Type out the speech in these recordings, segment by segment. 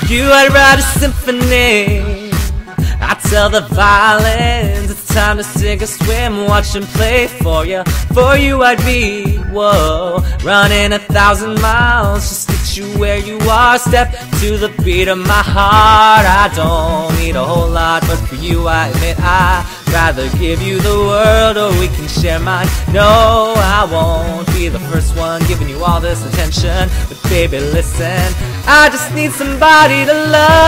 you I'd write a symphony. I tell the violins it's time to sink or swim. Watch them play for you I'd be, whoa, running 1,000 miles just to get you where you are. Step to the beat of my heart. I don't need a whole lot, but for you I admit I'd rather give you the world, or we can share mine. No, I won't be the first one giving you all this attention, but baby listen, I just need somebody to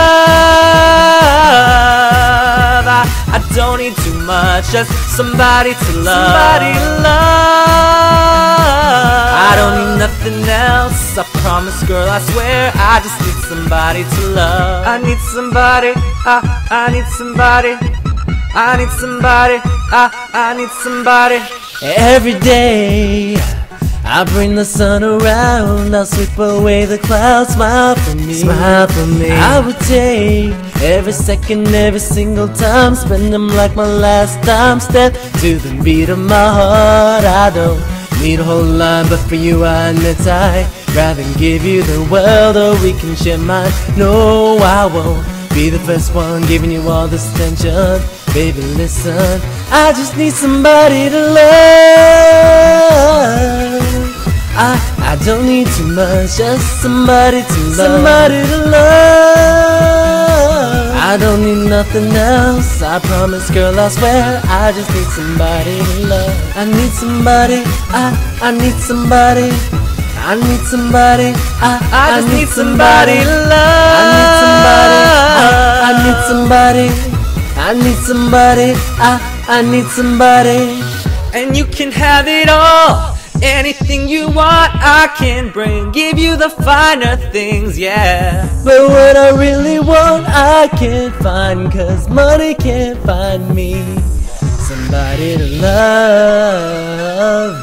love. I don't need too much, just somebody to love. Somebody to love. I don't need nothing else, I promise girl, I swear. I just need somebody to love. I need somebody, I need somebody, I need somebody, I need somebody. Every day I bring the sun around, I'll sweep away the clouds, smile for me, smile for me. I would take every second, every single time, spend them like my last time. Step to the beat of my heart. I don't need a whole lot, but for you I admit I'd rather give you the world, or we can share mine. No, I won't be the first one giving you all this attention. Baby listen, I just need somebody to love. I don't need too much, just somebody to love. Somebody to love. I don't need nothing else, I promise girl, I swear. I just need somebody to love. I need somebody, I need somebody, I need somebody, I just need somebody to love. I need somebody, I need somebody, I need somebody. And you can have it all, anything you want I can bring, give you the finer things, yeah. But what I really want I can't find, 'cause money can't find me somebody to love.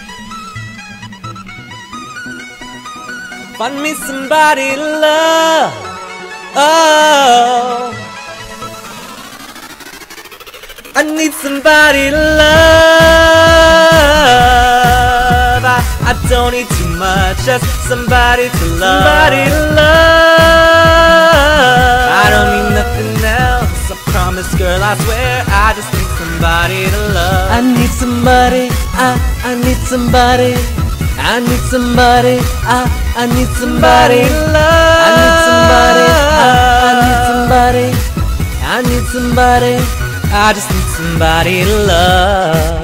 Find me somebody to love. Oh, I need somebody to love. I don't need too much, just somebody to love. Somebody to love. I don't need nothing else, I promise girl, I swear. I just need somebody to love. I need somebody, I need somebody, I need somebody, I need somebody to love. I need somebody, I need somebody, I need somebody, I just need somebody to love.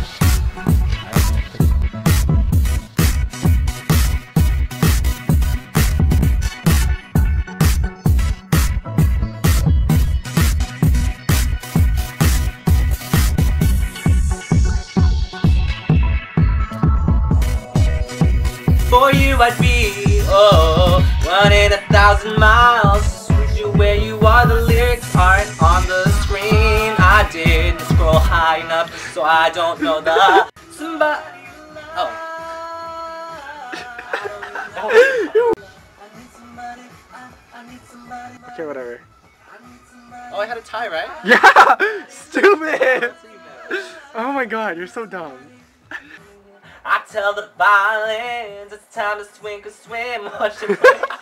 For you I'd be, oh, running 1,000 miles to reach you where you are. The lyrics aren't on the screen, I didn't scroll high enough, so I don't know the somebody. Oh. Okay, whatever. Oh, I had a tie, right? Yeah! Stupid! Oh my god, you're so dumb. I tell the violins it's time to swing or swim. Watch them play.